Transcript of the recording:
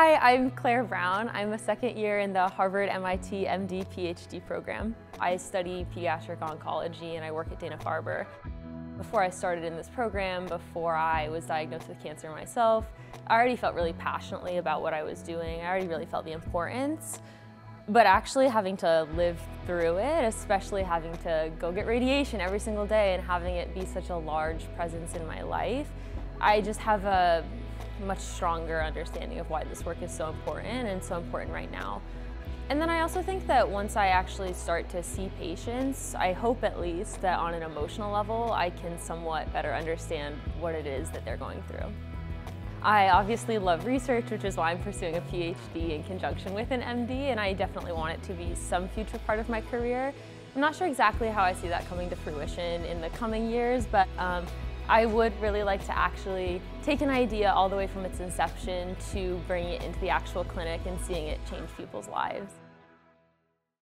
Hi, I'm Claire Brown. I'm a second year in the Harvard-MIT MD-PhD program. I study pediatric oncology and I work at Dana-Farber. Before I started in this program, before I was diagnosed with cancer myself, I already felt really passionately about what I was doing. I already really felt the importance. But actually having to live through it, especially having to go get radiation every single day and having it be such a large presence in my life, I just have a much stronger understanding of why this work is so important and so important right now. And then I also think that once I actually start to see patients, I hope at least that on an emotional level, I can somewhat better understand what it is that they're going through. I obviously love research, which is why I'm pursuing a PhD in conjunction with an MD, and I definitely want it to be some future part of my career. I'm not sure exactly how I see that coming to fruition in the coming years, but I would really like to actually take an idea all the way from its inception to bring it into the actual clinic and seeing it change people's lives.